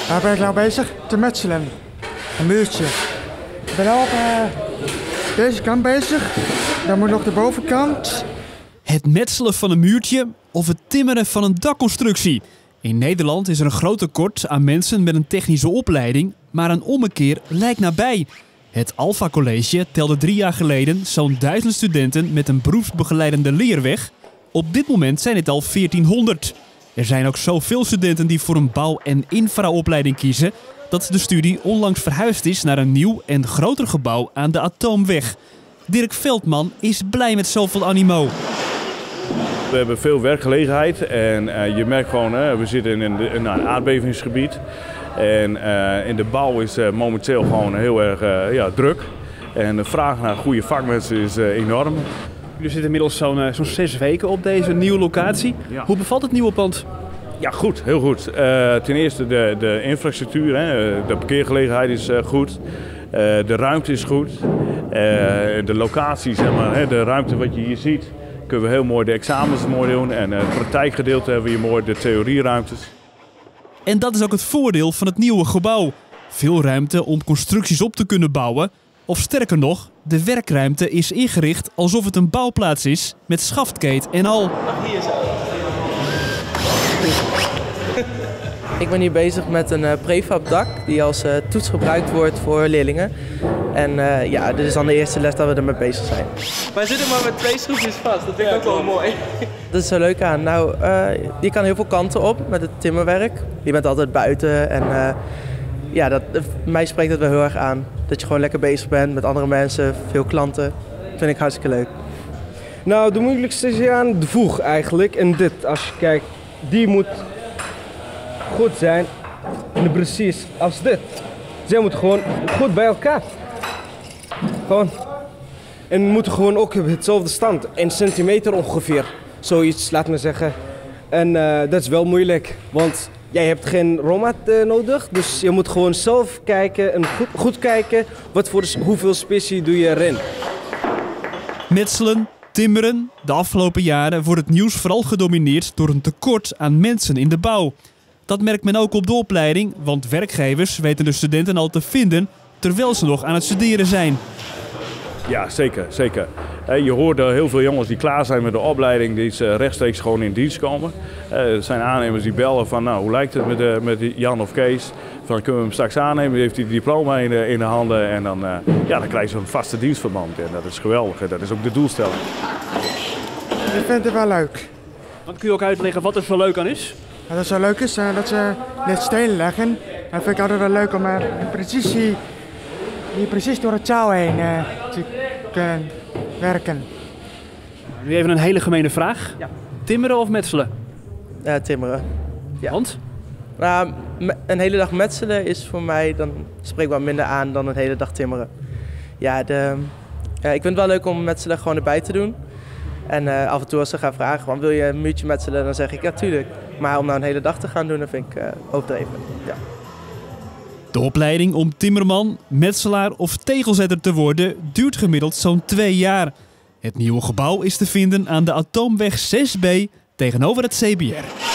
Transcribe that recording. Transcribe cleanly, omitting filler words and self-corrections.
Waar ben ik nou bezig? Te metselen. Een muurtje. Ik ben al op deze kant bezig. Dan moet nog de bovenkant. Het metselen van een muurtje of het timmeren van een dakconstructie. In Nederland is er een groot tekort aan mensen met een technische opleiding, maar een ommekeer lijkt nabij. Het Alpha College telde 3 jaar geleden zo'n 1000 studenten met een beroepsbegeleidende leerweg. Op dit moment zijn het al 1400. Er zijn ook zoveel studenten die voor een bouw- en infraopleiding kiezen, dat de studie onlangs verhuisd is naar een nieuw en groter gebouw aan de Atoomweg. Dirk Veldman is blij met zoveel animo. We hebben veel werkgelegenheid en je merkt gewoon, we zitten in een aardbevingsgebied. En in de bouw is momenteel gewoon heel erg druk. En de vraag naar goede vakmensen is enorm. Jullie zitten inmiddels zo'n 6 weken op deze nieuwe locatie. Ja. Hoe bevalt het nieuwe pand? Ja, goed, heel goed. Ten eerste de infrastructuur, de parkeergelegenheid is goed. De ruimte is goed. De locatie, zeg maar, de ruimte wat je hier ziet, kunnen we heel mooi de examens mooi doen. En het praktijkgedeelte hebben we hier mooi, de theorieruimtes. En dat is ook het voordeel van het nieuwe gebouw. Veel ruimte om constructies op te kunnen bouwen. Of sterker nog, de werkruimte is ingericht alsof het een bouwplaats is, met schaftkeet en al. Hier zo. Ik ben hier bezig met een prefab-dak die als toets gebruikt wordt voor leerlingen. En dit is dan de eerste les dat we ermee bezig zijn. Wij zitten maar met 2 schroefjes vast, dat vind ik ook wel mooi. Dat is zo leuk aan. Nou, je kan heel veel kanten op met het timmerwerk. Je bent altijd buiten en mij spreekt het wel heel erg aan. Dat je gewoon lekker bezig bent met andere mensen, veel klanten. Dat vind ik hartstikke leuk. Nou, de moeilijkste is aan de voeg eigenlijk. En dit, als je kijkt, die moet goed zijn. En precies als dit. Zij moeten gewoon goed bij elkaar. Gewoon. En moeten gewoon ook hetzelfde stand. 1 centimeter ongeveer. Zoiets, laat me zeggen. En dat is wel moeilijk. Want jij hebt geen rolmaat nodig. Dus je moet gewoon zelf kijken en goed kijken. Hoeveel specie doe je erin. Metselen, timmeren. De afgelopen jaren wordt het nieuws vooral gedomineerd door een tekort aan mensen in de bouw. Dat merkt men ook op de opleiding, want werkgevers weten de studenten al te vinden terwijl ze nog aan het studeren zijn. Ja, zeker, zeker. Je hoort heel veel jongens die klaar zijn met de opleiding, die rechtstreeks gewoon in dienst komen. Er zijn aannemers die bellen van, nou, hoe lijkt het met Jan of Kees? Van, kunnen we hem straks aannemen? Die heeft hij diploma in de handen en dan krijg je een vaste dienstverband. En dat is geweldig, dat is ook de doelstelling. Ik vind het wel leuk. Wat kun je ook uitleggen wat er zo leuk aan is? Wat er zo leuk is, dat ze dit stenen leggen. Dat vind ik altijd wel leuk om precies door het touw heen te kunnen werken. Nu even een hele gemene vraag. Ja. Timmeren of metselen? Timmeren. Ja. Want? Nou, een hele dag metselen is voor mij, dan spreekt wat minder aan dan een hele dag timmeren. Ja, ik vind het wel leuk om metselen gewoon erbij te doen. En af en toe als ze gaan vragen, wil je een muurtje metselen, dan zeg ik ja, tuurlijk. Maar om nou een hele dag te gaan doen, dat vind ik overdreven. Ja. De opleiding om timmerman, metselaar of tegelzetter te worden duurt gemiddeld zo'n 2 jaar. Het nieuwe gebouw is te vinden aan de Atoomweg 6B tegenover het CBR.